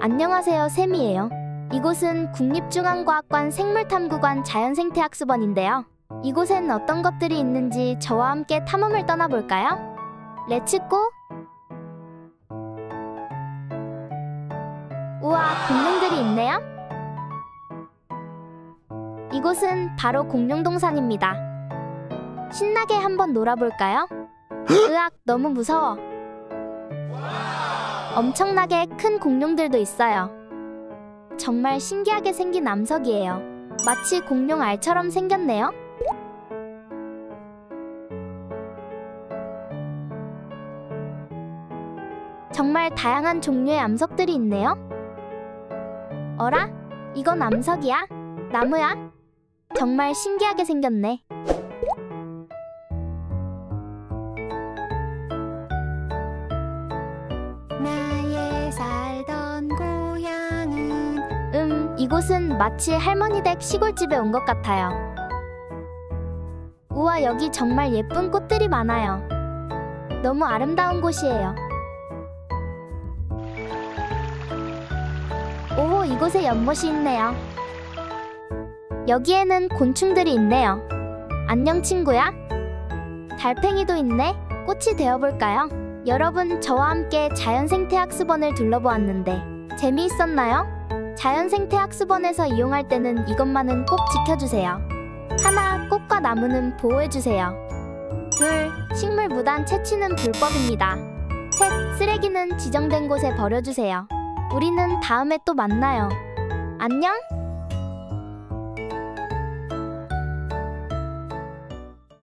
안녕하세요, 샘이에요. 이곳은 국립중앙과학관 생물탐구관 자연생태학습원인데요. 이곳엔 어떤 것들이 있는지 저와 함께 탐험을 떠나볼까요? 렛츠고! 우와, 공룡들이 있네요? 이곳은 바로 공룡동산입니다. 신나게 한번 놀아볼까요? 으악, 너무 무서워. 엄청나게 큰 공룡들도 있어요. 정말 신기하게 생긴 암석이에요. 마치 공룡 알처럼 생겼네요. 정말 다양한 종류의 암석들이 있네요. 어라? 이건 암석이야? 나무야? 정말 신기하게 생겼네. 나의 살던 고향은 이곳은 마치 할머니 댁 시골집에 온 것 같아요. 우와, 여기 정말 예쁜 꽃들이 많아요. 너무 아름다운 곳이에요. 오, 이곳에 연못이 있네요. 여기에는 곤충들이 있네요. 안녕, 친구야. 달팽이도 있네. 꽃이 되어볼까요? 여러분, 저와 함께 자연생태학습원을 둘러보았는데 재미있었나요? 자연생태학습원에서 이용할 때는 이것만은 꼭 지켜주세요. 1. 꽃과 나무는 보호해주세요. 2. 식물 무단 채취는 불법입니다. 3. 쓰레기는 지정된 곳에 버려주세요. 우리는 다음에 또 만나요. 안녕!